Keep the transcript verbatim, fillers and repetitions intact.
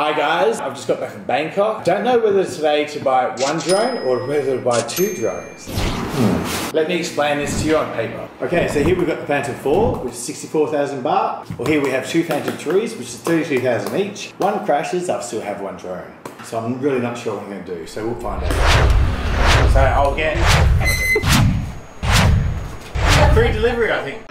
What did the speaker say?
Hi guys, I've just got back from Bangkok. Don't know whether today to buy one drone or whether to buy two drones. Hmm. Let me explain this to you on paper. Okay, so here we've got the Phantom four, which is sixty-four thousand baht. Or here we have two Phantom threes, which is thirty-two thousand each. One crashes, I'll still have one drone. So I'm really not sure what I'm going to do, so we'll find out. So I'll get free delivery, I think.